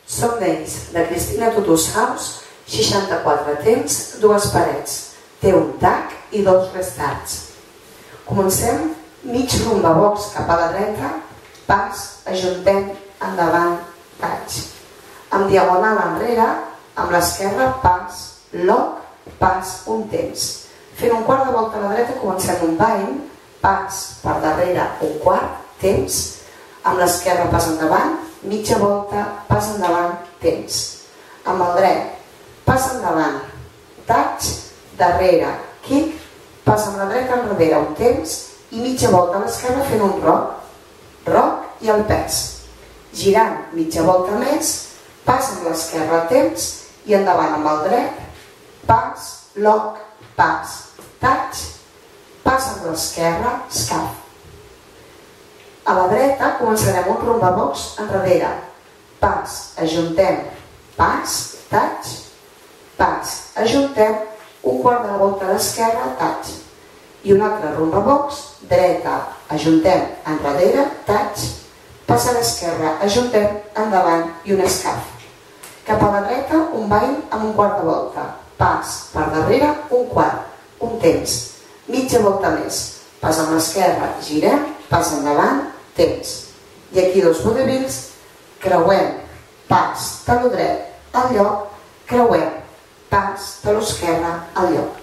Som d'ells, de Cristina Tutus House, 64 temps, 2 parets. Té un tac i 2 restarts. Comencem mig rumbabox cap a la dreta, pas, ajuntem, endavant, taig. Amb diagonal enrere, amb l'esquerra, pas, lock, pas, un temps. Fent un quart de volta a la dreta comencem un bind, pas per darrere, un quart, temps. Amb l'esquerra, pas endavant, mitja volta, pas endavant, temps. Amb el dret, pas endavant, taig, darrere, kick, pas amb la dreta enrere, un temps, i mitja volta a l'esquerra fent un rock, rock i el pes. Girant mitja volta més, pas amb l'esquerra, temps, i endavant amb el dret, pas, lock, pas, taig, pas amb l'esquerra, scaf. A la dreta començarem un rumbabox enrere, pas, ajuntem, pas, taig, pas, ajuntem, un quart de volta a l'esquerra, taig. I un altre rumbabox, dreta, ajuntem, enrere, taig, pas a l'esquerra, ajuntem, endavant i un escaf. Cap a la dreta, un ball amb un quart de volta, pas per darrere, un quart, un temps, mitja volta més, pas amb l'esquerra, girem, pas endavant, temps. I aquí 2 vodevils, creuem, pas, taló dret, al lloc, creuem, pas, taló esquerra, al lloc.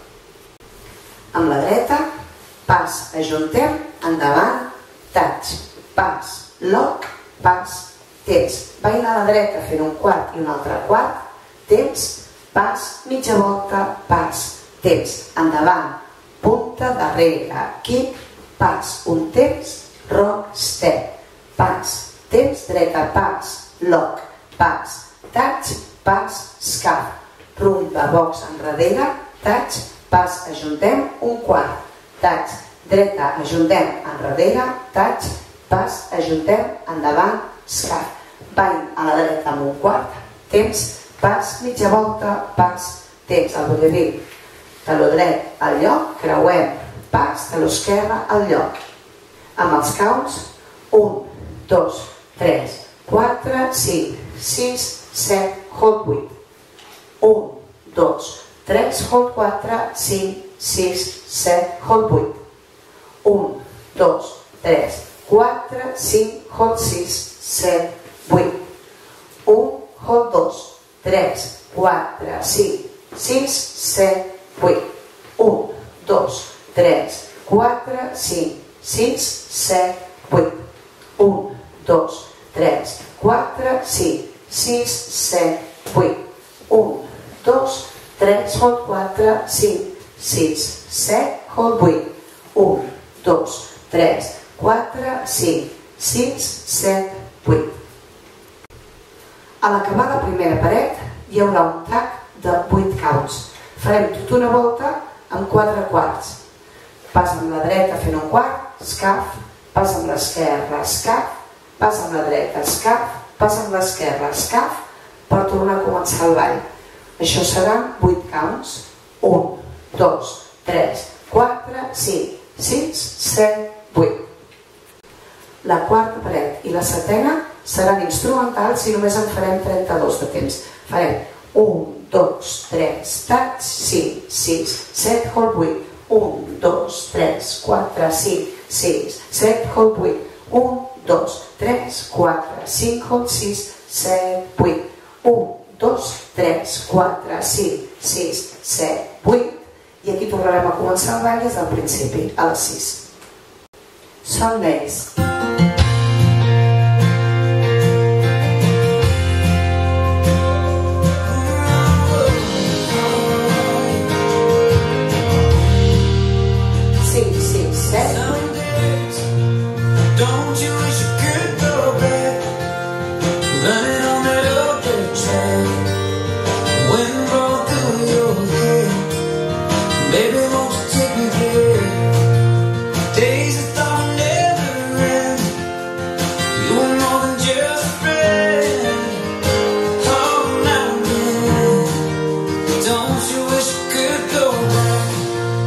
Amb la dreta, pas, ajuntem, endavant, taig, pas, lock, pas, temps. Veient a la dreta fent un quart i un altre quart, temps, pas, mitja volta, pas, temps, endavant, punta, darrere, kick, pas, un temps, rock, step, pas, temps, dreta, pas, lock, pas, taig, pas, scaf, rumba, box enrere, taig, pas, ajuntem, un quart, taig, dreta, ajuntem, enrere, taig, pas, ajuntem, endavant, scaf, ball a la dreta amb un quart, temps, pas, mitja volta, pas, temps, al vodevil, taló dret al lloc, creuem, pas, taló esquerra al lloc. Amb els counts, 1, 2, 3, 4, 5, 6, 7, hold 8. 1, 2, 3, hold 4, 5, 6, 7, hold 8. 1, 2, 3, 4, 5, hold 6, 7, 8. 1, hold 2, 3, 4, 5, 6, 7, 8. 1, 2, 3, 4, 5, 6, 7, 8. 1, 2, 3, 4, 5, 6, 7, 8. 1, 2, 3, hold 4, 5, 6, 7, hold 8. 1, 2, 3, 4, 5, 6, 7, 8. A l'acabar la primera paret hi haurà un tac de 8 counts. Farem tota una volta amb 4 quarts. Pas amb la dreta fent un quart, scaf, pas amb l'esquerra, scaf, pas amb la dreta, scaf, pas amb l'esquerra, scaf, per tornar a començar el ball. Això seran 8 counts. 1, 2, 3, 4, 5, 6, 7, 8. La quarta paret i la setena seran instrumentals i només en farem 32 de temps. Farem 1, 2, 3, taig, 5, 6, 7, hold 8. 1, 2, 3, 4, 5, 6, 7, hold 8. 1, 2, 3, 4, 5, hold 6, 7, 8. 1, 2, 3, 4, 5, 6, 7, 8. I aquí tornarem a començar el ball des del principi, a les 6. Sundays. Don't you wish you could go back, running on that old dirt track, wind blow through your hair, baby won't you take me there, days I thought never end, you were more than just a friend, oh now and then, don't you wish you could go back.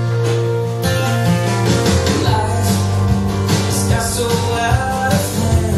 Life has got so out of hand.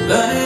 learning